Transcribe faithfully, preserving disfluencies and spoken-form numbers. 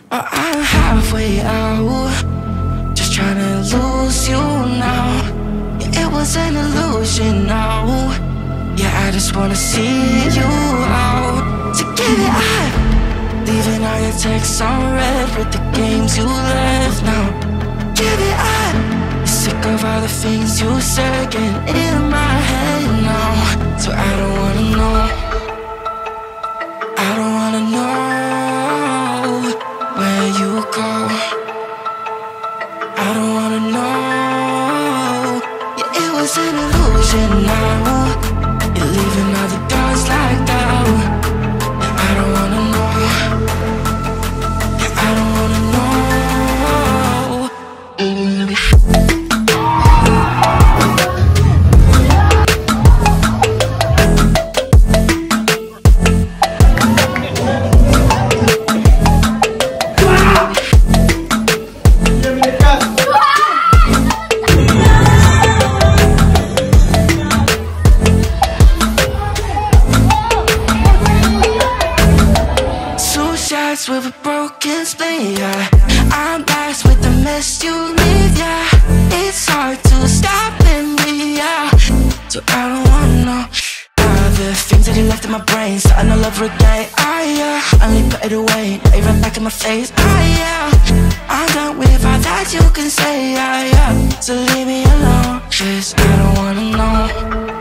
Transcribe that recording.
or I'm halfway out, just trying to lose you now. Yeah, it was an illusion now. Yeah, I just wanna see you out. So give it up, leaving all your texts on red with the games you left now. Give it up, sick of all the things you said getting in my head now. So I don't wanna know, I don't wanna know where you go. I don't wanna know. Yeah, it was an illusion now. You're leaving all the doors locked out. Yeah, I don't wanna know. Yeah, I don't wanna know. With a broken spleen, yeah. I'm blessed with the mess you leave, yeah. It's hard to stop in me, yeah. So I don't wanna know all the things that you left in my brain, starting all over again. Ah, yeah, I only put it away, now you right back in my face. Ah, yeah, I'm done with all that you can say, ah, yeah. So leave me alone, 'cause I don't wanna know.